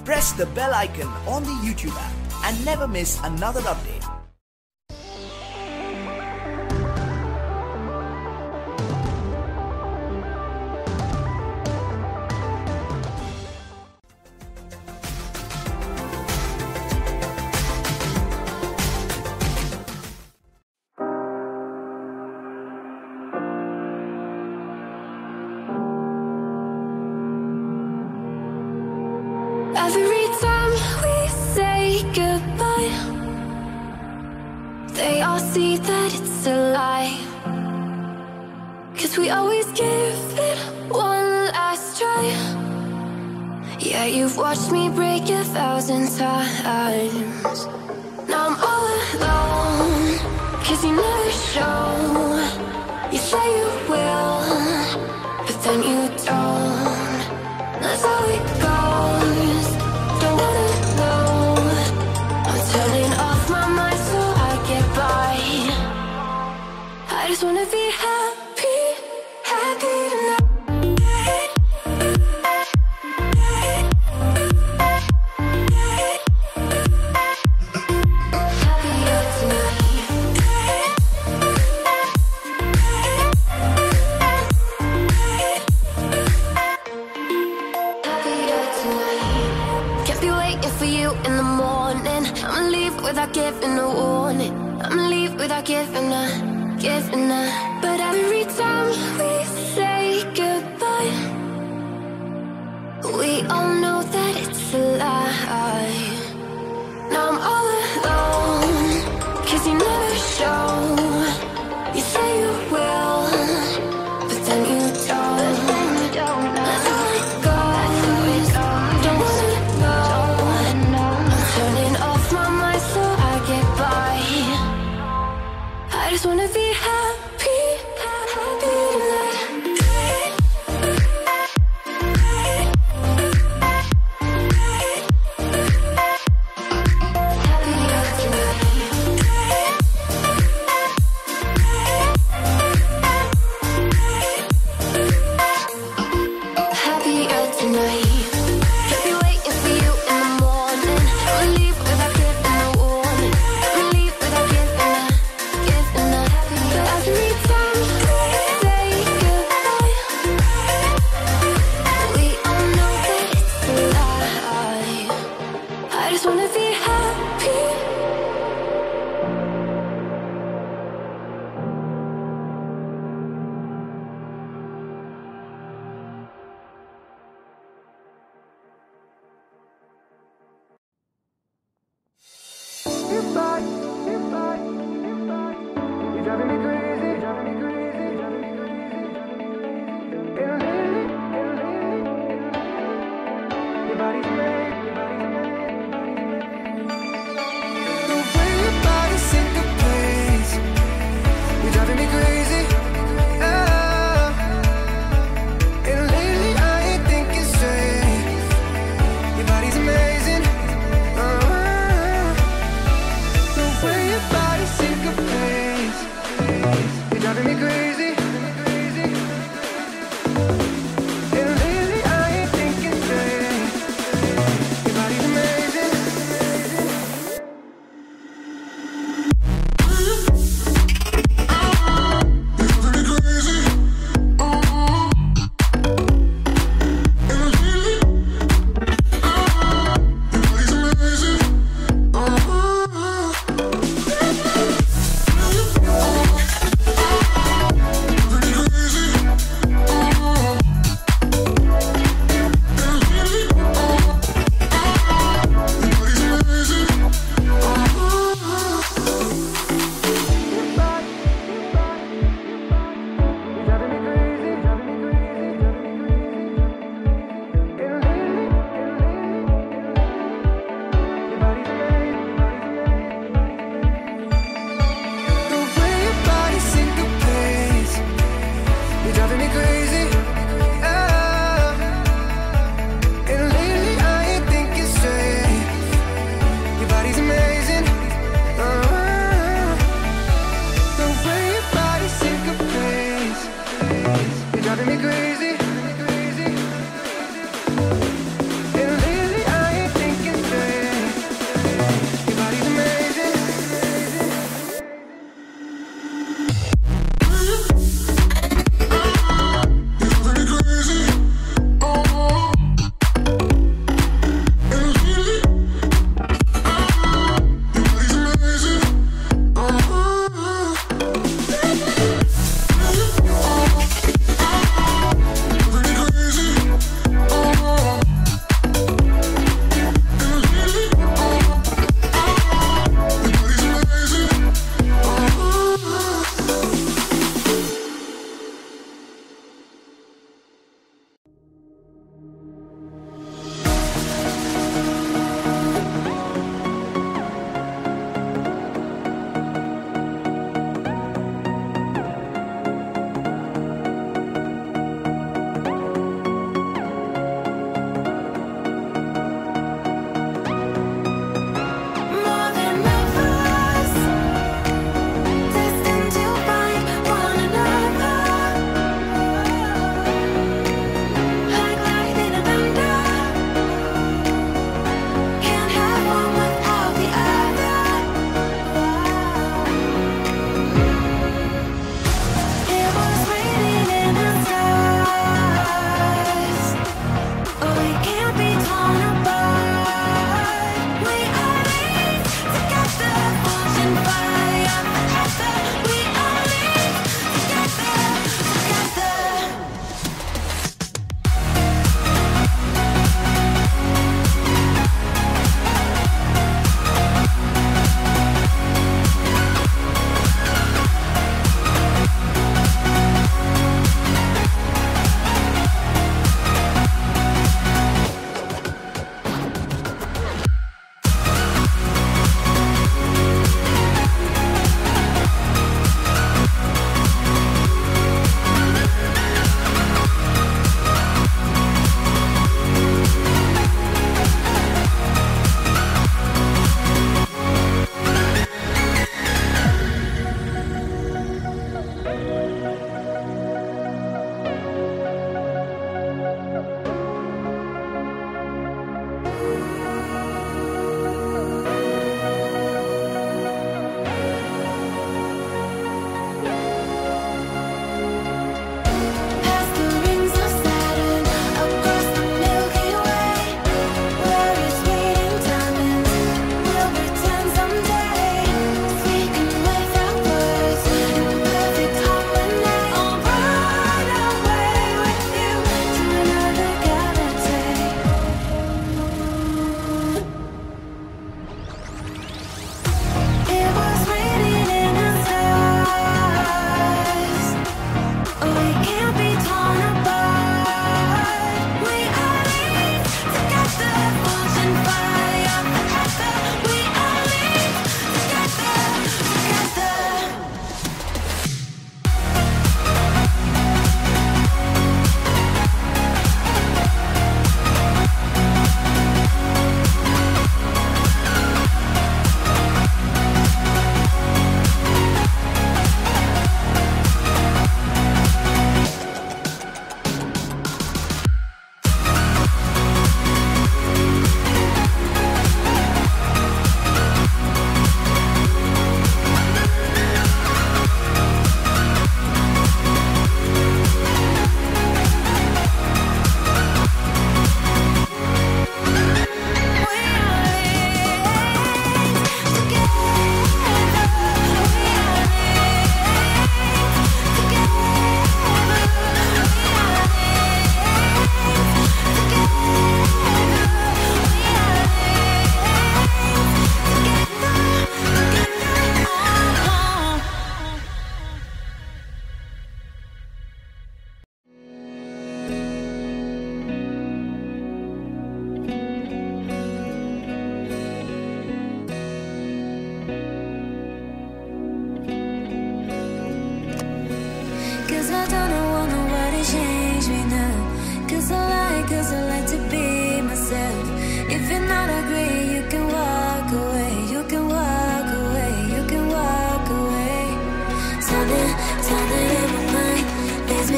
press the bell icon on the YouTube app and never miss another update. Every time we say goodbye, they all see that it's a lie. 'Cause we always give it one last try. Yeah, you've watched me break 1,000 times. Now I'm all alone, 'cause you never show. You say you will, but then you don't. That's how it goes. Don't wanna know. I'm turning off my mind so I get by. I just wanna be happy, happy tonight. Happier tonight. Happier tonight. Can't be waiting for you in the morning. I'ma leave without giving a warning. I'ma leave without giving a. But every time we say goodbye, we all know that it's a lie. Now I'm all alone, 'cause you never show. You say you will, but then you don't. That's how it goes. Don't wanna know. I'm turning off my mind so I get by. I just wanna be happy, happy tonight. Happier tonight. Happier tonight. Can't be waiting for you in the morning. I'ma leave without giving a warning. I'ma leave without giving a. But every time we say goodbye, we all know that it's a lie. I just wanna be happy. You're driving me crazy, driving me crazy, driving me crazy. Your body's made, your body's made, your body's made. The way your body syncopates, you're driving me crazy. And lately I ain't thinking straight. Your body's amazing. The way your body syncopates, you're driving me crazy. And lately I ain't thinking straight.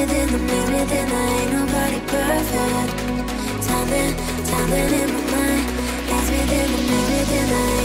within the me within the ain't nobody perfect. Something in my mind. Lies within the me within the